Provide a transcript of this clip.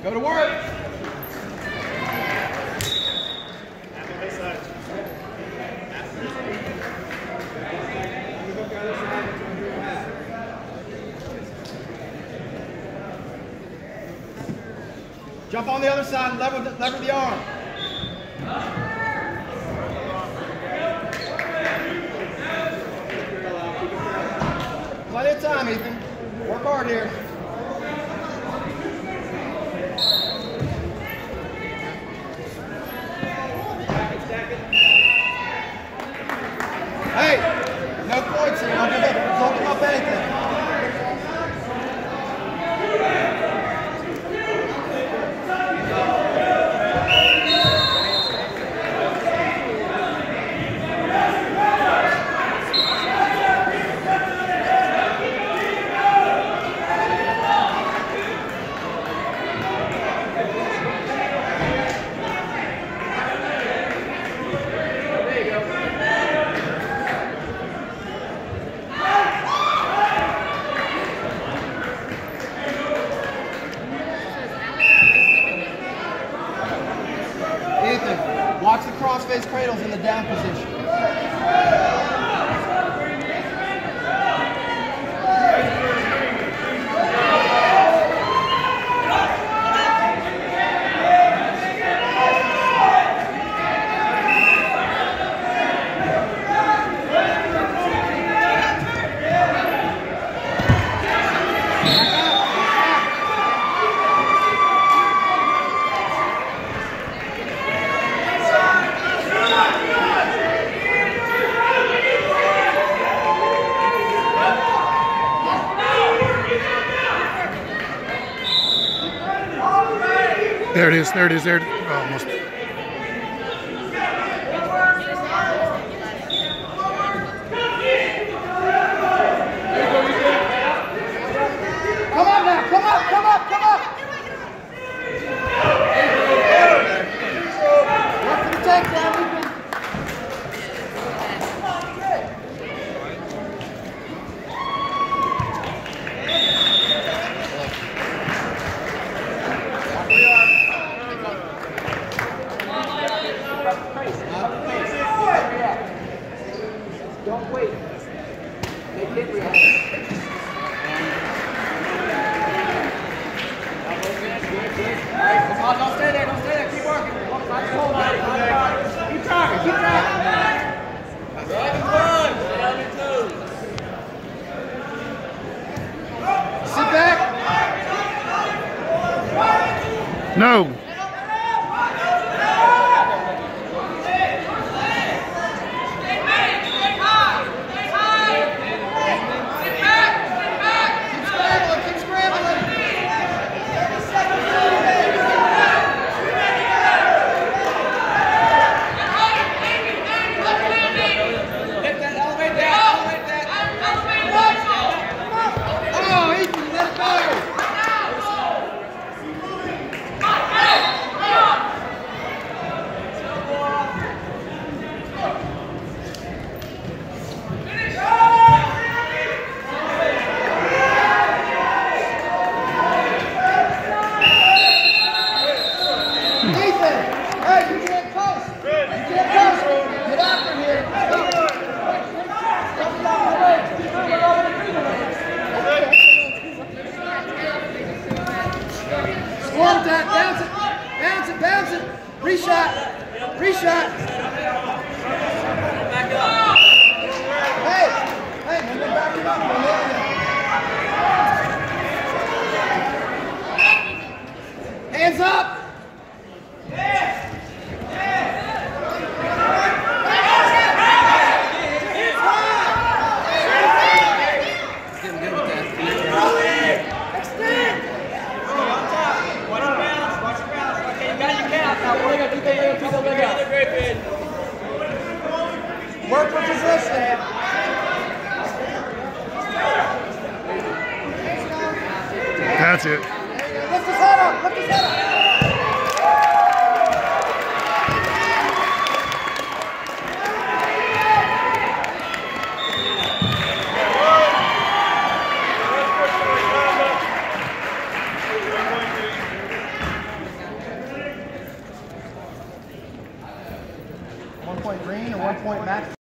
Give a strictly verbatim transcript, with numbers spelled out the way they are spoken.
Go to work. Jump on the other side and lever the, lever the arm. Plenty of time, Ethan. Work hard here. Hey, no points here. Don't give up, don't give up anything. Watch the cross-face cradles in the down position. There it is, there it is, there it is. Oh, almost. Come on now, come up, come up, come up! Work for the takedown, Ethan. Don't wait. Make him react. Come on, don't stay there, don't stay there. Keep working. Keep tracking, keep tracking. Sit back. No. Squat that, bounce it, bounce it, bounce it, reshot, reshot. Hey, hey, man, they're backing up, man. Hands up. Work for position. That's it. Lift his head up, lift his head up. one point match.